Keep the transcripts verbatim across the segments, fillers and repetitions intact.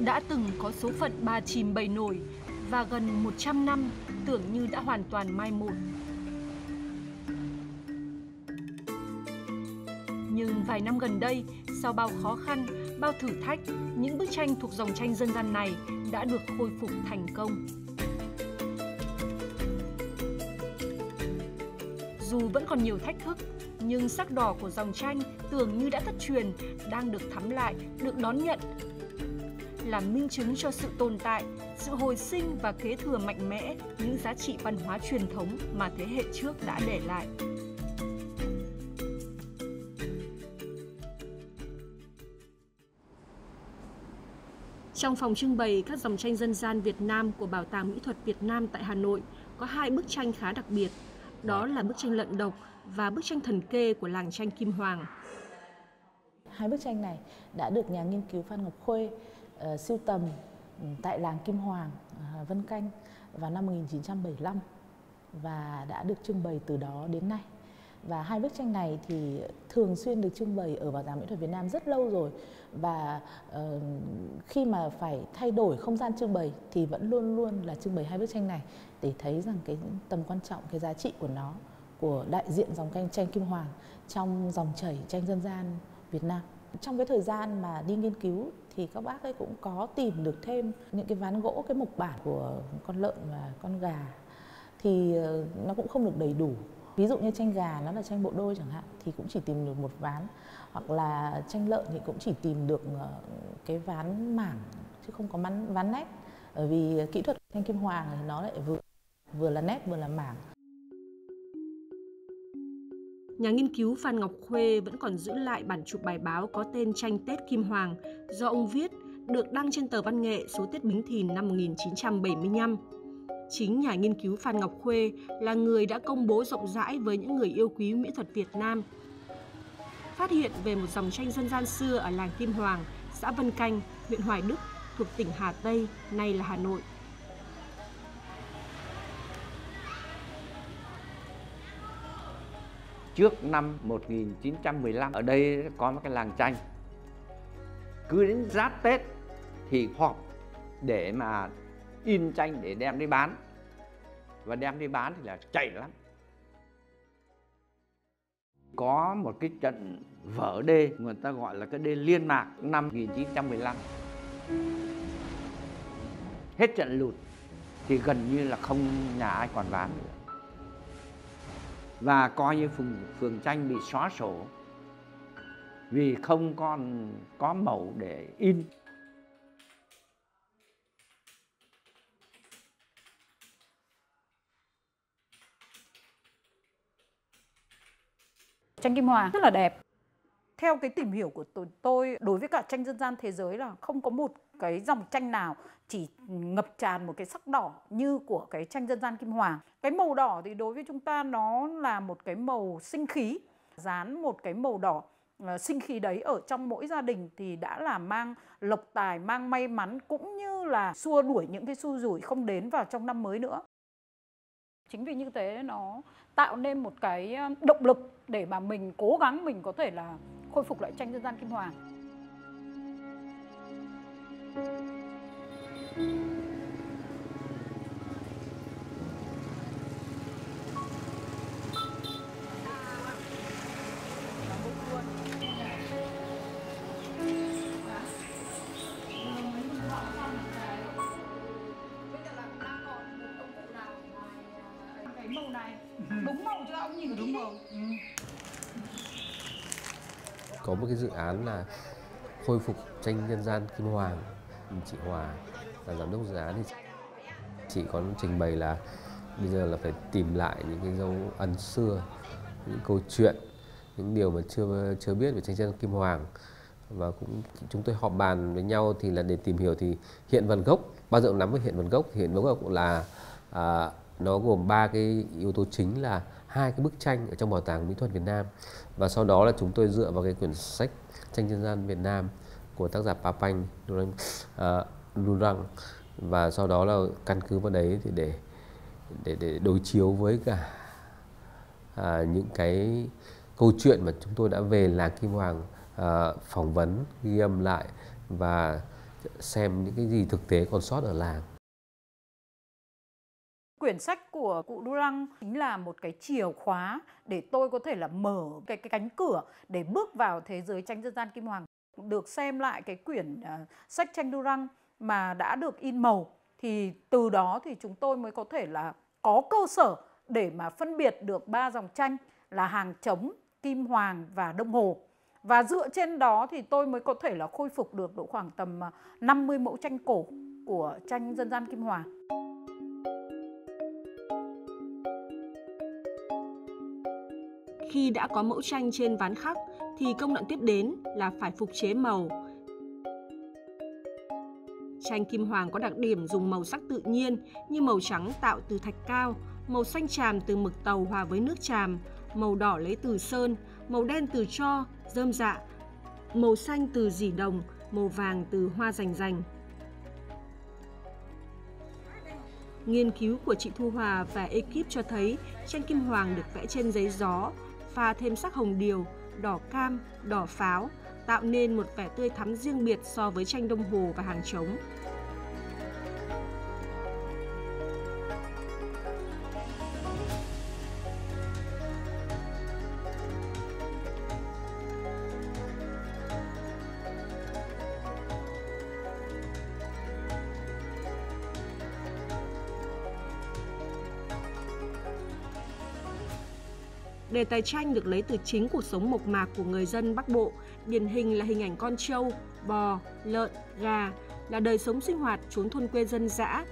đã từng có số phận ba chìm bảy nổi và gần một trăm năm tưởng như đã hoàn toàn mai một. Nhưng vài năm gần đây, sau bao khó khăn, bao thử thách, những bức tranh thuộc dòng tranh dân gian này đã được khôi phục thành công. Dù vẫn còn nhiều thách thức, nhưng sắc đỏ của dòng tranh tưởng như đã thất truyền, đang được thắm lại, được đón nhận, là minh chứng cho sự tồn tại, sự hồi sinh và kế thừa mạnh mẽ những giá trị văn hóa truyền thống mà thế hệ trước đã để lại. Trong phòng trưng bày các dòng tranh dân gian Việt Nam của Bảo tàng Mỹ thuật Việt Nam tại Hà Nội có hai bức tranh khá đặc biệt, đó là bức tranh Lợn Độc và bức tranh Thần Kê của làng tranh Kim Hoàng. Hai bức tranh này đã được nhà nghiên cứu Phan Ngọc Khuê uh, sưu tầm tại làng Kim Hoàng, uh, Vân Canh vào năm một nghìn chín trăm bảy mươi lăm và đã được trưng bày từ đó đến nay. Và hai bức tranh này thì thường xuyên được trưng bày ở Bảo tàng Mỹ thuật Việt Nam rất lâu rồi. Và uh, khi mà phải thay đổi không gian trưng bày thì vẫn luôn luôn là trưng bày hai bức tranh này để thấy rằng cái tầm quan trọng, cái giá trị của nó, của đại diện dòng tranh tranh Kim Hoàng trong dòng chảy tranh dân gian Việt Nam. Trong cái thời gian mà đi nghiên cứu thì các bác ấy cũng có tìm được thêm những cái ván gỗ, cái mộc bản của con lợn và con gà thì nó cũng không được đầy đủ. Ví dụ như tranh gà nó là tranh bộ đôi chẳng hạn thì cũng chỉ tìm được một ván, hoặc là tranh lợn thì cũng chỉ tìm được cái ván mảng chứ không có ván, ván nét. Bởi vì kỹ thuật tranh Kim Hoàng thì nó lại vừa, vừa là nét vừa là mảng. Nhà nghiên cứu Phan Ngọc Khuê vẫn còn giữ lại bản chụp bài báo có tên Tranh Tết Kim Hoàng do ông viết, được đăng trên tờ Văn nghệ số Tết Bính Thìn năm một nghìn chín trăm bảy mươi lăm. Chính nhà nghiên cứu Phan Ngọc Khuê là người đã công bố rộng rãi với những người yêu quý mỹ thuật Việt Nam. Phát hiện về một dòng tranh dân gian xưa ở làng Kim Hoàng, xã Vân Canh, huyện Hoài Đức, thuộc tỉnh Hà Tây, nay là Hà Nội. Trước năm một nghìn chín trăm mười lăm, ở đây có một cái làng tranh. Cứ đến giáp Tết thì họp để mà in tranh để đem đi bán. Và đem đi bán thì là chạy lắm. Có một cái trận vỡ đê, người ta gọi là cái đê Liên Mạc năm một nghìn chín trăm mười lăm. Hết trận lụt thì gần như là không nhà ai còn bán nữa. Và coi như phường, phường tranh bị xóa sổ vì không còn có mẫu để in. Tranh Kim Hoàng rất là đẹp. Theo cái tìm hiểu của tôi, đối với cả tranh dân gian thế giới là không có một cái dòng tranh nào chỉ ngập tràn một cái sắc đỏ như của cái tranh dân gian Kim Hoàng. Cái màu đỏ thì đối với chúng ta nó là một cái màu sinh khí. Dán một cái màu đỏ uh, sinh khí đấy ở trong mỗi gia đình thì đã là mang lộc tài, mang may mắn, cũng như là xua đuổi những cái xui rủi không đến vào trong năm mới nữa. Chính vì như thế nó tạo nên một cái động lực để mà mình cố gắng mình có thể là khôi phục lại tranh dân gian Kim Hoàng. Màu này đúng màu chưa ông, nhìn đúng màu. Ừ. Có một cái dự án là khôi phục tranh dân gian Kim Hoàng. Chị Hòa là giám đốc dự án thì chị có trình bày là bây giờ là phải tìm lại những cái dấu ấn xưa, những câu chuyện, những điều mà chưa chưa biết về tranh dân gian Kim Hoàng. Và cũng chúng tôi họp bàn với nhau thì là để tìm hiểu thì hiện vật gốc, bao giờ nắm về hiện vật gốc thì hiện vật gốc là à, nó gồm ba cái yếu tố chính là hai cái bức tranh ở trong Bảo tàng Mỹ thuật Việt Nam, và sau đó là chúng tôi dựa vào cái quyển sách Tranh dân gian Việt Nam của tác giả Papanh Lurang, uh, và sau đó là căn cứ vào đấy thì để để để đối chiếu với cả uh, những cái câu chuyện mà chúng tôi đã về làng Kim Hoàng uh, phỏng vấn, ghi âm lại và xem những cái gì thực tế còn sót ở làng. Quyển sách của cụ Du Lăng chính là một cái chìa khóa để tôi có thể là mở cái, cái cánh cửa để bước vào thế giới tranh dân gian Kim Hoàng. Được xem lại cái quyển uh, sách tranh Du Lăng mà đã được in màu, thì từ đó thì chúng tôi mới có thể là có cơ sở để mà phân biệt được ba dòng tranh là Hàng Trống, Kim Hoàng và Đông Hồ. Và dựa trên đó thì tôi mới có thể là khôi phục được độ khoảng tầm năm mươi mẫu tranh cổ của tranh dân gian Kim Hoàng. Khi đã có mẫu tranh trên ván khắc thì công đoạn tiếp đến là phải phục chế màu. Tranh Kim Hoàng có đặc điểm dùng màu sắc tự nhiên như màu trắng tạo từ thạch cao, màu xanh tràm từ mực tàu hòa với nước tràm, màu đỏ lấy từ sơn, màu đen từ tro, rơm rạ, màu xanh từ dỉ đồng, màu vàng từ hoa rành rành. Nghiên cứu của chị Thu Hòa và ekip cho thấy tranh Kim Hoàng được vẽ trên giấy gió, pha thêm sắc hồng điều, đỏ cam, đỏ pháo, tạo nên một vẻ tươi thắm riêng biệt so với tranh Đông Hồ và Hàng Trống. Đề tài tranh được lấy từ chính cuộc sống mộc mạc của người dân Bắc Bộ, điển hình là hình ảnh con trâu, bò, lợn, gà, là đời sống sinh hoạt chốn thôn quê dân dã.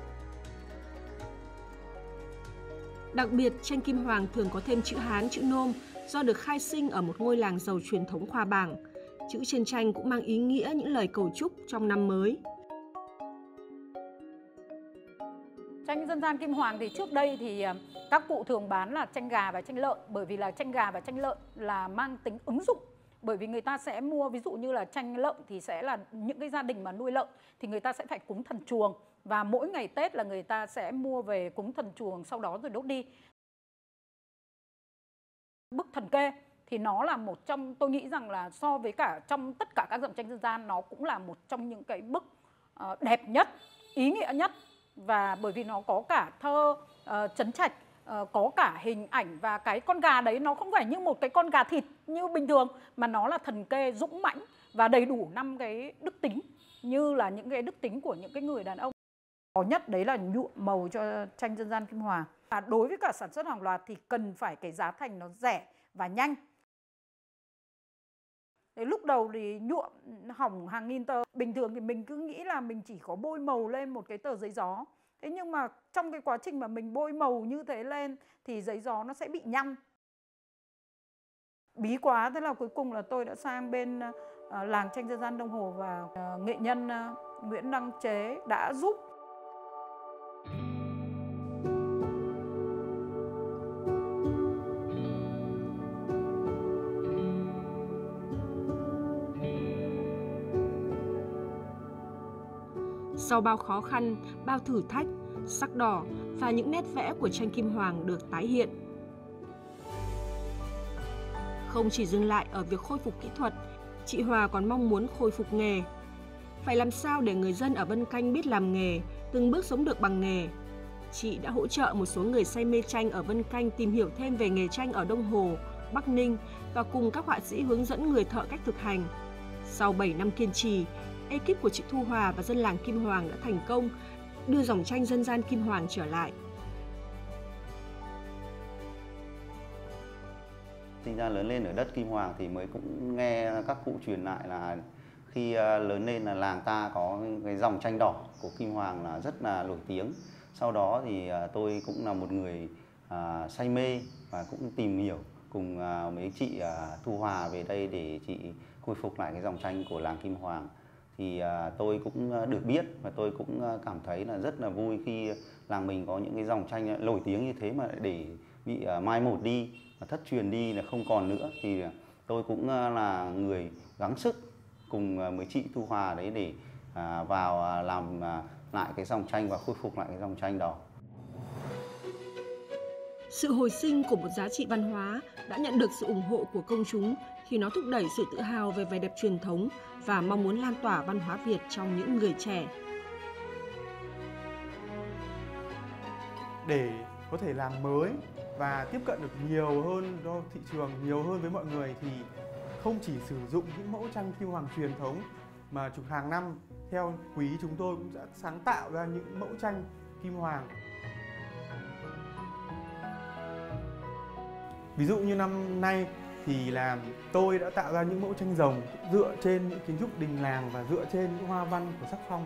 Đặc biệt, tranh Kim Hoàng thường có thêm chữ Hán, chữ Nôm do được khai sinh ở một ngôi làng giàu truyền thống khoa bảng. Chữ trên tranh cũng mang ý nghĩa những lời cầu chúc trong năm mới. Tranh dân gian Kim Hoàng thì trước đây thì các cụ thường bán là tranh gà và tranh lợn, bởi vì là tranh gà và tranh lợn là mang tính ứng dụng. Bởi vì người ta sẽ mua, ví dụ như là tranh lợn thì sẽ là những cái gia đình mà nuôi lợn thì người ta sẽ phải cúng thần chuồng, và mỗi ngày Tết là người ta sẽ mua về cúng thần chuồng, sau đó rồi đốt đi. Bức thần kê thì nó là một trong, tôi nghĩ rằng là so với cả trong tất cả các dòng tranh dân gian, nó cũng là một trong những cái bức đẹp nhất, ý nghĩa nhất. Và bởi vì nó có cả thơ, uh, trấn trạch, uh, có cả hình ảnh, và cái con gà đấy nó không phải như một cái con gà thịt như bình thường, mà nó là thần kê dũng mãnh và đầy đủ năm cái đức tính, như là những cái đức tính của những cái người đàn ông. Có nhất đấy là nhuộm màu cho tranh dân gian Kim Hoàng. Và đối với cả sản xuất hàng loạt thì cần phải cái giá thành nó rẻ và nhanh. Thế lúc đầu thì nhuộm hỏng hàng nghìn tờ. Bình thường thì mình cứ nghĩ là mình chỉ có bôi màu lên một cái tờ giấy gió. Thế nhưng mà trong cái quá trình mà mình bôi màu như thế lên thì giấy gió nó sẽ bị nhăn. Bí quá, thế là cuối cùng là tôi đã sang bên uh, làng tranh dân gian Đông Hồ, và uh, nghệ nhân uh, Nguyễn Đăng Chế đã giúp. Sau bao khó khăn, bao thử thách, sắc đỏ và những nét vẽ của tranh Kim Hoàng được tái hiện. Không chỉ dừng lại ở việc khôi phục kỹ thuật, chị Hòa còn mong muốn khôi phục nghề. Phải làm sao để người dân ở Vân Canh biết làm nghề, từng bước sống được bằng nghề? Chị đã hỗ trợ một số người say mê tranh ở Vân Canh tìm hiểu thêm về nghề tranh ở Đông Hồ, Bắc Ninh và cùng các họa sĩ hướng dẫn người thợ cách thực hành. Sau bảy năm kiên trì, ekip của chị Thu Hòa và dân làng Kim Hoàng đã thành công đưa dòng tranh dân gian Kim Hoàng trở lại. Sinh ra lớn lên ở đất Kim Hoàng thì mới cũng nghe các cụ truyền lại là khi lớn lên là làng ta có cái dòng tranh đỏ của Kim Hoàng là rất là nổi tiếng. Sau đó thì tôi cũng là một người à, say mê và cũng tìm hiểu cùng à, mấy chị à, Thu Hòa về đây để chị khôi phục lại cái dòng tranh của làng Kim Hoàng. Thì à, tôi cũng được biết và tôi cũng cảm thấy là rất là vui khi làng mình có những cái dòng tranh nổi tiếng như thế mà để bị à, mai một đi, và thất truyền đi là không còn nữa. Thì tôi cũng là người gắng sức cùng mấy chị Thu Hòa đấy để à, vào à, làm à, lại cái dòng tranh và khôi phục lại cái dòng tranh đó. Sự hồi sinh của một giá trị văn hóa đã nhận được sự ủng hộ của công chúng khi nó thúc đẩy sự tự hào về vẻ đẹp truyền thống và mong muốn lan tỏa văn hóa Việt trong những người trẻ. Để có thể làm mới và tiếp cận được nhiều hơn cho thị trường, nhiều hơn với mọi người thì không chỉ sử dụng những mẫu tranh kim hoàng truyền thống mà chục hàng năm theo quý chúng tôi cũng đã sáng tạo ra những mẫu tranh kim hoàng. Ví dụ như năm nay thì là tôi đã tạo ra những mẫu tranh rồng dựa trên những kiến trúc đình làng và dựa trên những hoa văn của sắc phong.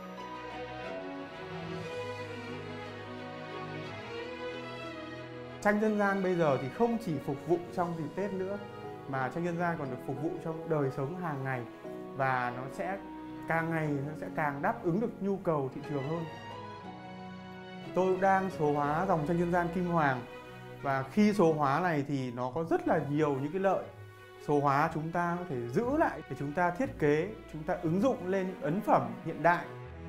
Tranh dân gian bây giờ thì không chỉ phục vụ trong dịp Tết nữa, mà tranh dân gian còn được phục vụ trong đời sống hàng ngày, và nó sẽ càng ngày nó sẽ càng đáp ứng được nhu cầu thị trường hơn. Tôi đang số hóa dòng tranh dân gian kim hoàng, và khi số hóa này thì nó có rất là nhiều những cái lợi. Số hóa chúng ta có thể giữ lại để chúng ta thiết kế, chúng ta ứng dụng lên những ấn phẩm hiện đại.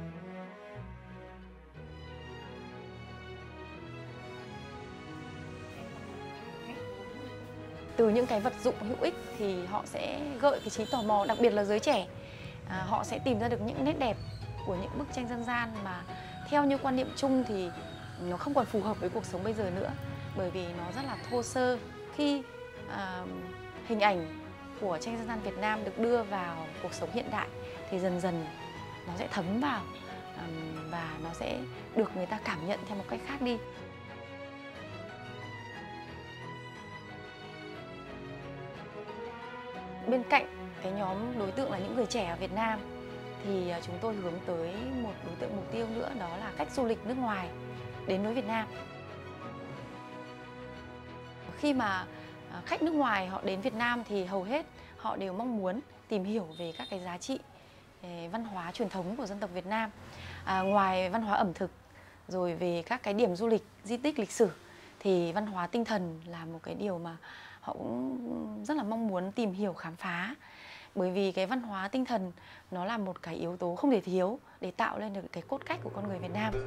Từ những cái vật dụng hữu ích thì họ sẽ gợi cái trí tò mò, đặc biệt là giới trẻ. À, họ sẽ tìm ra được những nét đẹp của những bức tranh dân gian mà theo như quan niệm chung thì nó không còn phù hợp với cuộc sống bây giờ nữa, bởi vì nó rất là thô sơ. Khi à, hình ảnh của tranh dân gian Việt Nam được đưa vào cuộc sống hiện đại thì dần dần nó sẽ thấm vào à, và nó sẽ được người ta cảm nhận theo một cách khác đi. Bên cạnh cái nhóm đối tượng là những người trẻ ở Việt Nam thì chúng tôi hướng tới một đối tượng mục tiêu nữa, đó là khách du lịch nước ngoài đến với Việt Nam. Khi mà khách nước ngoài họ đến Việt Nam thì hầu hết họ đều mong muốn tìm hiểu về các cái giá trị văn hóa truyền thống của dân tộc Việt Nam. À, ngoài văn hóa ẩm thực rồi về các cái điểm du lịch, di tích lịch sử thì văn hóa tinh thần là một cái điều mà họ cũng rất là mong muốn tìm hiểu, khám phá. Bởi vì cái văn hóa tinh thần nó là một cái yếu tố không thể thiếu để tạo lên được cái cốt cách của con người Việt Nam.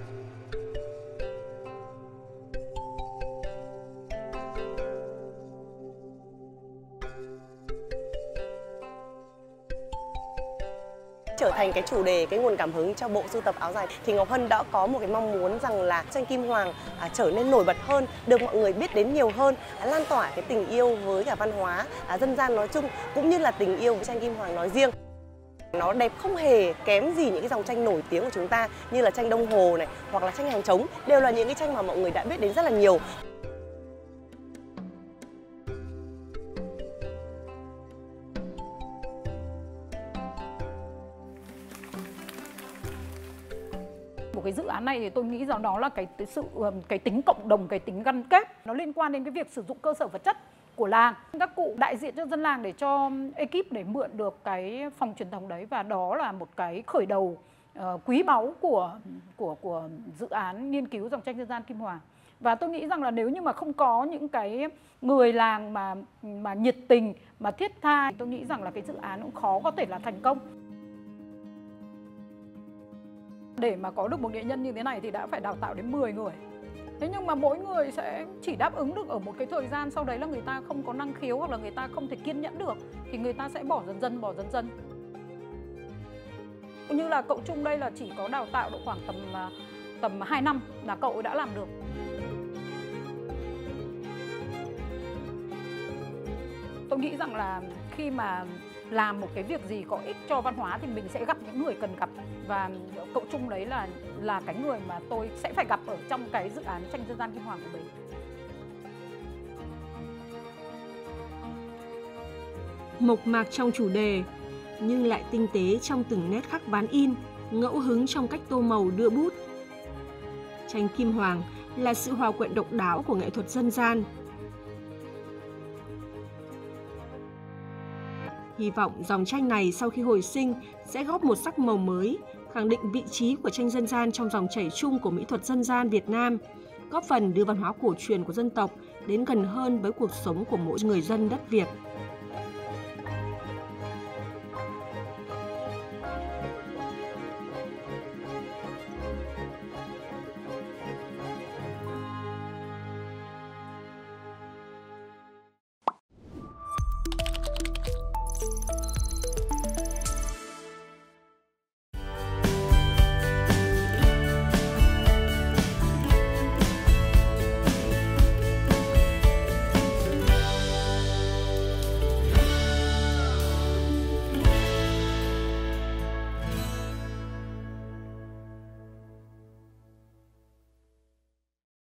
Trở thành cái chủ đề, cái nguồn cảm hứng cho bộ sưu tập áo dài thì Ngọc Hân đã có một cái mong muốn rằng là tranh kim hoàng à, trở nên nổi bật hơn, được mọi người biết đến nhiều hơn, à, lan tỏa cái tình yêu với cả văn hóa à, dân gian nói chung cũng như là tình yêu với tranh kim hoàng nói riêng. Nó đẹp không hề kém gì những cái dòng tranh nổi tiếng của chúng ta như là tranh Đông Hồ này hoặc là tranh Hàng Trống, đều là những cái tranh mà mọi người đã biết đến rất là nhiều. Của cái dự án này thì tôi nghĩ rằng đó là cái, cái sự cái tính cộng đồng, cái tính gắn kết, nó liên quan đến cái việc sử dụng cơ sở vật chất của làng. Các cụ đại diện cho dân làng để cho ekip để mượn được cái phòng truyền thống đấy, và đó là một cái khởi đầu uh, quý báu của của của dự án nghiên cứu dòng tranh dân gian kim hoàng. Và tôi nghĩ rằng là nếu như mà không có những cái người làng mà mà nhiệt tình, mà thiết tha, tôi nghĩ rằng là cái dự án cũng khó có thể là thành công. Để mà có được một nghệ nhân như thế này thì đã phải đào tạo đến mười người. Thế nhưng mà mỗi người sẽ chỉ đáp ứng được ở một cái thời gian, sau đấy là người ta không có năng khiếu hoặc là người ta không thể kiên nhẫn được thì người ta sẽ bỏ dần dần, bỏ dần dần. Như là cậu Trung đây là chỉ có đào tạo độ khoảng tầm tầm hai năm là cậu ấy đã làm được. Tôi nghĩ rằng là khi mà làm một cái việc gì có ích cho văn hóa thì mình sẽ gặp những người cần gặp, và cậu Trung đấy là là cái người mà tôi sẽ phải gặp ở trong cái dự án tranh dân gian kim hoàng của mình. Mộc mạc trong chủ đề nhưng lại tinh tế trong từng nét khắc ván in, ngẫu hứng trong cách tô màu đưa bút. Tranh kim hoàng là sự hòa quyện độc đáo của nghệ thuật dân gian. Hy vọng dòng tranh này sau khi hồi sinh sẽ góp một sắc màu mới, khẳng định vị trí của tranh dân gian trong dòng chảy chung của mỹ thuật dân gian Việt Nam, góp phần đưa văn hóa cổ truyền của dân tộc đến gần hơn với cuộc sống của mỗi người dân đất Việt.